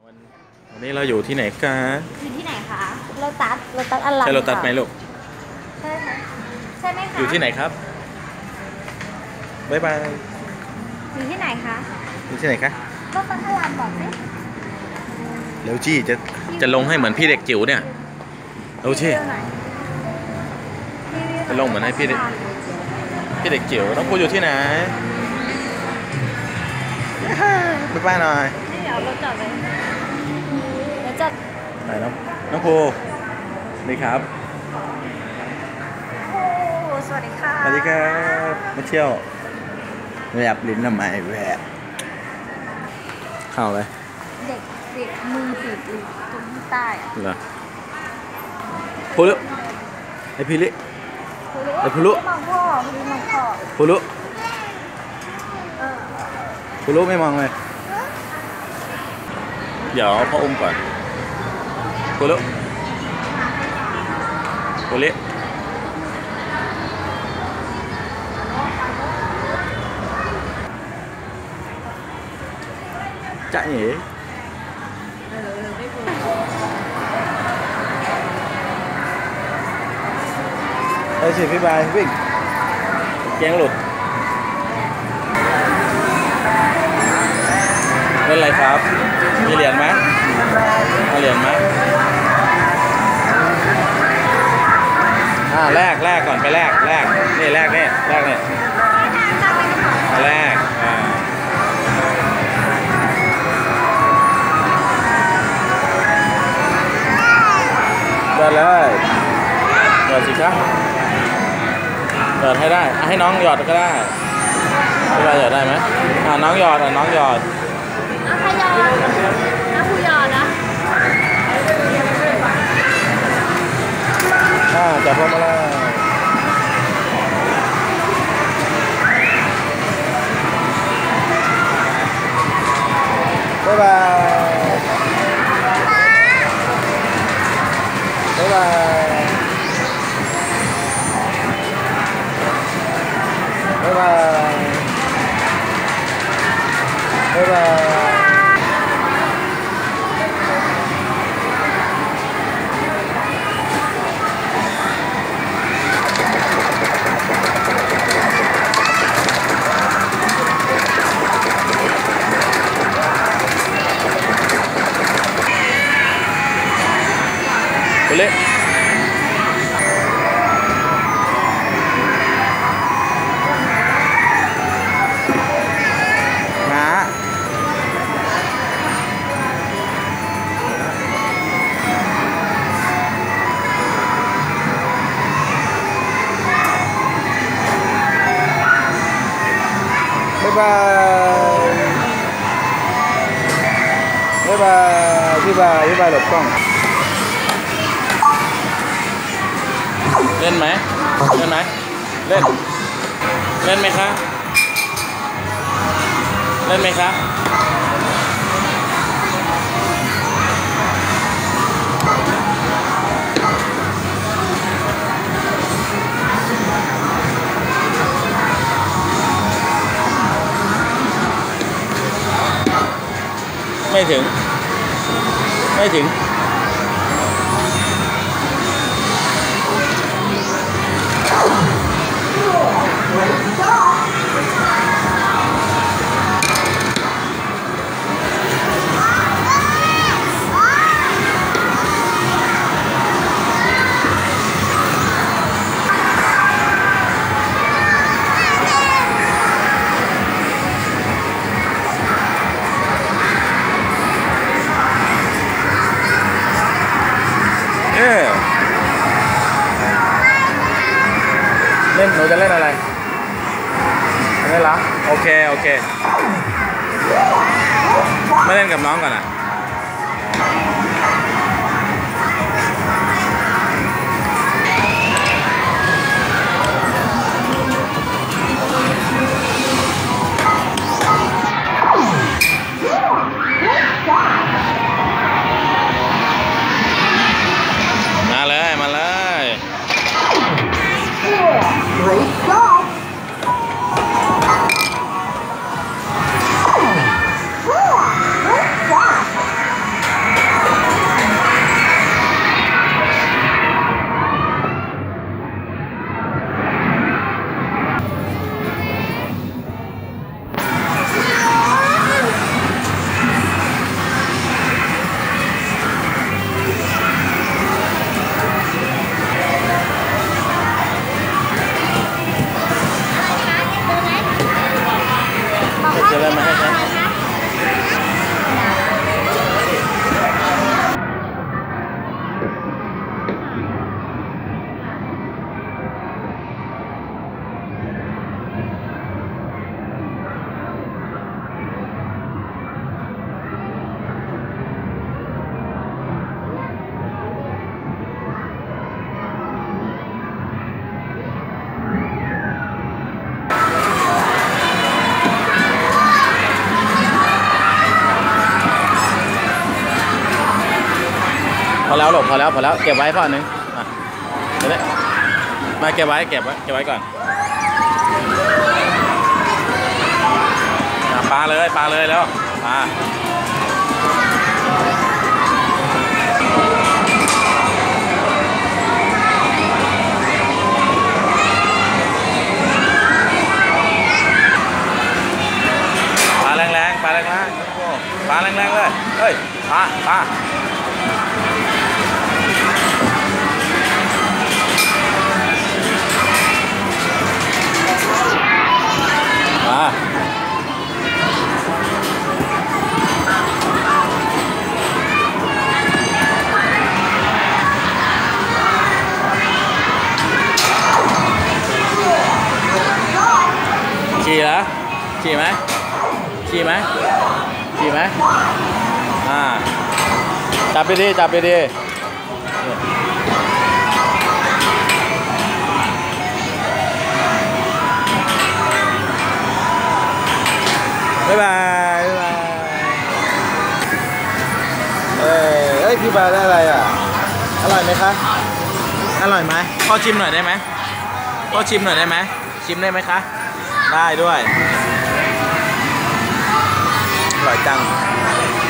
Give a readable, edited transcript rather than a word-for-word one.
วันนี้เราอยู่ที่ไหนกันอยู่ที่ไหนคะโลตัสอะไรใช่โลตัสไหมลูกใช่ค่ะใช่ไหมคะอยู่ที่ไหนครับบ๊ายบายอยู่ที่ไหนคะอยู่ที่ไหนคะโลตัสอะไรบอกสิเร็วจี้จะลงให้เหมือนพี่เด็กจิ๋วเนี่ยเร็วจี้จะลงเหมือนให้พี่เด็กจิ๋วต้องพูดอยู่ที่ไหนบ๊ายบายหน่อยเดี๋ยวเราจอดเลยเดี๋ยวจอดไหนน้องภูนี่ครับโอ้สวัสดีค่ะสวัสดีครับมาเที่ยวแหวบลิ้นทำไมแหวบเข้าเลยเด็กมือติดอยู่ตรงที่ใต้เหรอพูลุไอพิลิไอพูลุมองพ่อพูลุไม่มองเลยเดี๋ยวพ่ออุ้มก่อนพูลุจ๊ะเอ๋เฮ้ยสิพี่บายวิ่งแกงหลุดเล่นอะไรครับมีเหรียญไหมเอาเหรียญไหมแลกก่อนไปแลกนี่แลกนี่แลกได้เลยหยอดสิครับหยอดให้ได้ให้น้องหยอดก็ได้พี่บายหยอดได้ไหมน้องหยอดน้องหยอดใครหยอดผู้หยอดนะจับพวงมาลัยบ๊ายบายบ๊ายบายบ๊ายบายบ๊ายบายไปเลยบ๊ายบายพี่บายหลบกล้องเล่นไหมเล่นไหมเล่นไหมคะเล่นไหมคะไม่ถึงเล่นหนูจะเล่นอะไรไม่เหรอโอเคไม่เล่นกับน้องก่อนอ่ะมาเลย Great job! Good job! พอแล้วหลบพอแล้วเก็บไว้พ่อหนึ่งมาเดี๋ยวนี้มาเก็บไว้ก่อนปลาเลยแล้วปลาแรงปลาแรงเลยเฮ้ยปลามาขี่เหรอขี่ไหมจับไปดีบ๊ายบายเอ้ยพี่บาได้อะไรอ่ะอร่อยไหมคะอร่อยไหมพ่อชิมหน่อยได้ไหมชิมได้ไหมคะได้ด้วยอร่อยจัง